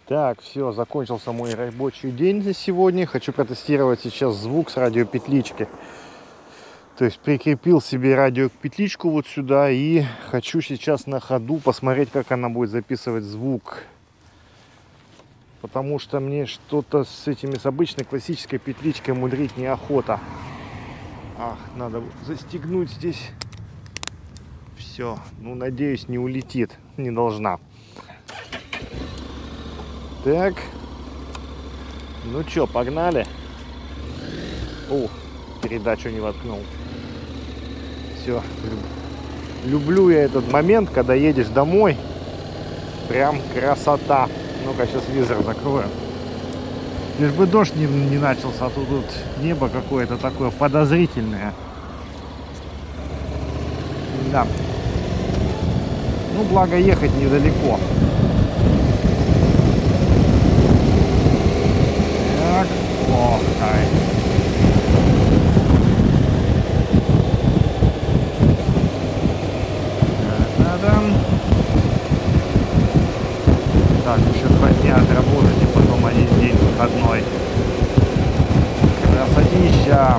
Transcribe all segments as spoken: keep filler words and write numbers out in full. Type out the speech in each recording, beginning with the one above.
Так, все, закончился мой рабочий день за сегодня. Хочу протестировать сейчас звук с радиопетлички. То есть прикрепил себе радиопетличку вот сюда и хочу сейчас на ходу посмотреть, как она будет записывать звук. Потому что мне что-то с этими, с обычной классической петличкой мудрить неохота. Ах, надо застегнуть здесь. Все, ну надеюсь, не улетит, не должна. Так, ну чё, погнали. О, передачу не воткнул. Все, люблю я этот момент, когда едешь домой. Прям красота. Ну-ка, сейчас визор закрою. Лишь бы дождь не, не начался, а то тут небо какое-то такое подозрительное. Да. Ну, благо ехать недалеко. Так, о, ай. Так, еще два дня отработать и потом один день выходной. Красотища.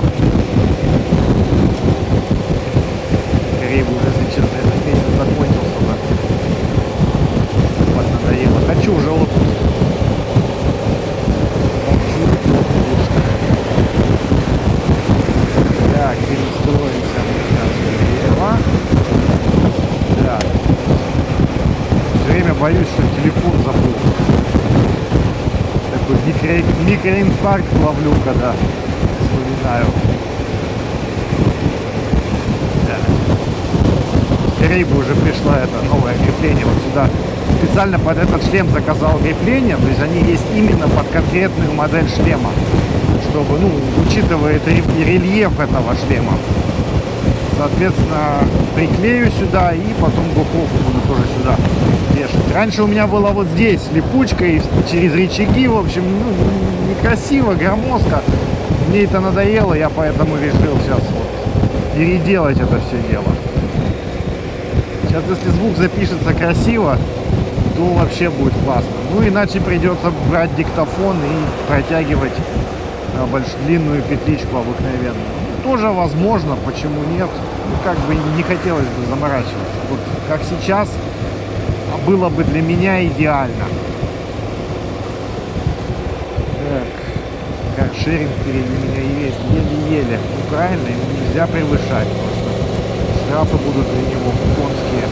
Скорее бы уже, если честно, этот месяц закончился бы. Вот надоело. Хочу уже отпуск. Хочу отпуск. Так, перестроимся влево. Так. Все время боюсь, что телефон забыл. Такой микро... микроинфаркт ловлю, когда вспоминаю. Да. Скорее бы уже пришло это новое крепление вот сюда. Специально под этот шлем заказал крепление, то есть они есть именно под конкретную модель шлема, чтобы, ну, учитывает рельеф этого шлема. Соответственно, приклею сюда и потом духовку буду тоже сюда вешать. Раньше у меня была вот здесь липучка и через рычаги, в общем, ну, некрасиво, громоздко. Мне это надоело, я поэтому решил сейчас вот переделать это все дело. Сейчас, если звук запишется красиво, то вообще будет классно. Ну, иначе придется брать диктофон и протягивать а, большую длинную петличку обыкновенную. Тоже возможно, почему нет. Ну, как бы не хотелось бы заморачиваться. Вот как сейчас было бы для меня идеально. Так, каршеринг впереди меня есть еле-еле. Ну, правильно, ему нельзя превышать. Штрафы будут для него конские.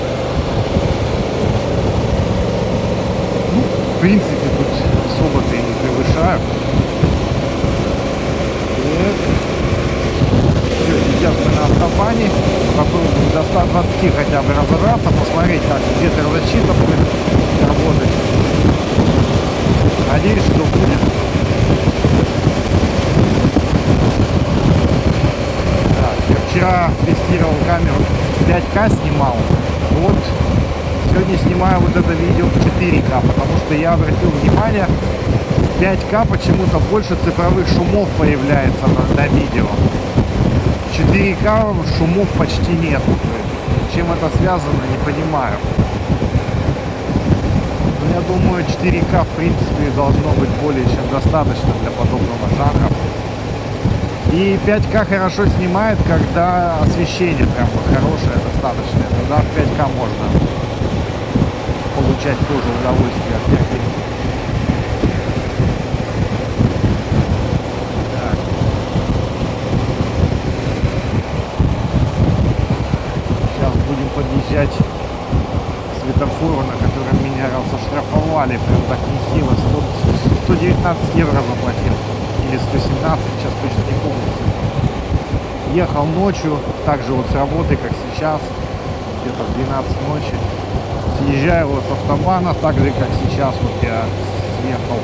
Ну, в принципе, тут особо-то и не превышаю. Сейчас мы на автобане, попробуем до ста двадцати хотя бы разобраться, посмотреть, как ветрозащита будет работать. Надеюсь, что будет. Так, я вчера тестировал камеру пять ка, снимал. Вот сегодня снимаю вот это видео в четыре ка, потому что я обратил внимание, пять ка почему-то больше цифровых шумов появляется на, на видео. четыре ка шумов почти нет. Чем это связано, не понимаю. Но я думаю, четыре ка в принципе должно быть более чем достаточно для подобного жанра. И пять ка хорошо снимает, когда освещение прям вот хорошее, достаточное. Тогда в пять ка можно получать тоже удовольствие от картинки. Подъезжать к светофору, на котором меня раз оштрафовали, прям так нехило, сто девятнадцать евро заплатил, или сто семнадцать, сейчас точно не помню. Ехал ночью, также вот с работы, как сейчас, где-то в двенадцать ночи, съезжаю вот с автобана, так же, как сейчас, вот я съехал,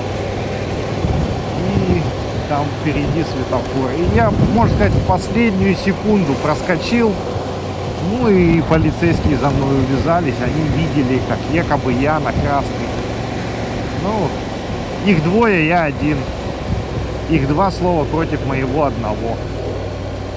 и там впереди светофор, и я, можно сказать, в последнюю секунду проскочил. Ну и полицейские за мной увязались, они видели, как якобы я на красный. Ну, их двое, я один. Их два слова против моего одного.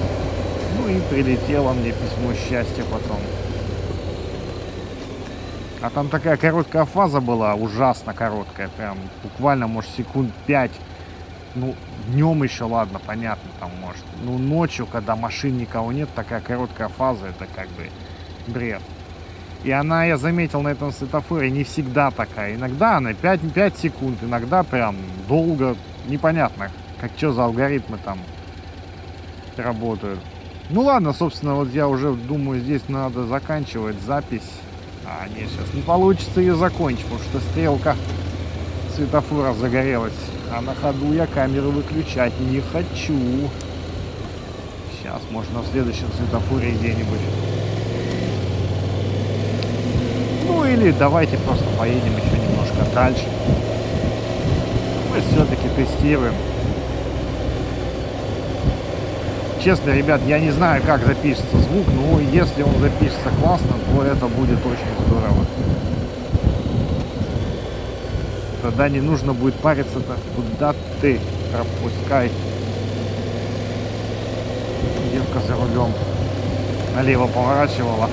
Ну и прилетело мне письмо счастья потом. А там такая короткая фаза была, ужасно короткая, прям буквально, может, секунд пять. Ну, днем еще, ладно, понятно, там, может. Ну, ночью, когда машин никого нет, такая короткая фаза, это как бы бред. И она, я заметил на этом светофоре, не всегда такая. Иногда она пять, пять секунд, иногда прям долго, непонятно, как что за алгоритмы там работают. Ну ладно, собственно, вот я уже думаю, здесь надо заканчивать запись. А, нет, сейчас не получится ее закончить, потому что стрелка светофора загорелась. А на ходу я камеру выключать не хочу. Сейчас, можно в следующем светофоре где-нибудь. Ну или давайте просто поедем еще немножко дальше. Мы все-таки тестируем. Честно, ребят, я не знаю, как запишется звук, но если он запишется классно, то это будет очень здорово. Тогда не нужно будет париться-то, куда ты пропускай. Девка за рулем налево поворачивала.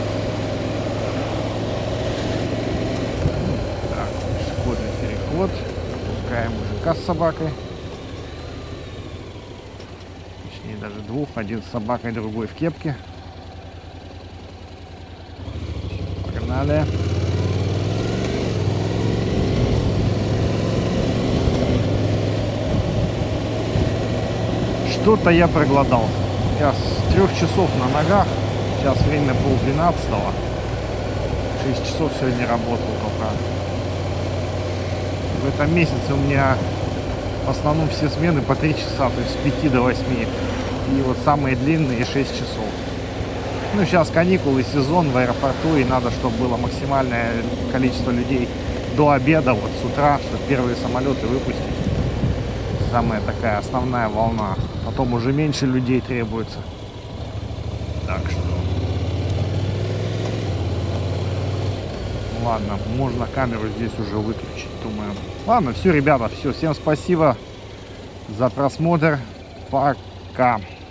Так, пешеходный переход. Пропускаем мужика с собакой. Точнее, даже двух. Один с собакой, другой в кепке. Погнали. Что-то я проголодался. Я с трех часов на ногах. Сейчас время полдвенадцатого. Шесть часов сегодня работал только. В этом месяце у меня в основном все смены по три часа, то есть с пяти до восьми. И вот самые длинные шесть часов. Ну, сейчас каникулы, сезон в аэропорту, и надо, чтобы было максимальное количество людей до обеда, вот с утра, чтобы первые самолеты выпустить. Самая такая основная волна. Потом уже меньше людей требуется. Так что... Ладно, можно камеру здесь уже выключить, думаю. Ладно, все, ребята, все. Всем спасибо за просмотр. Пока.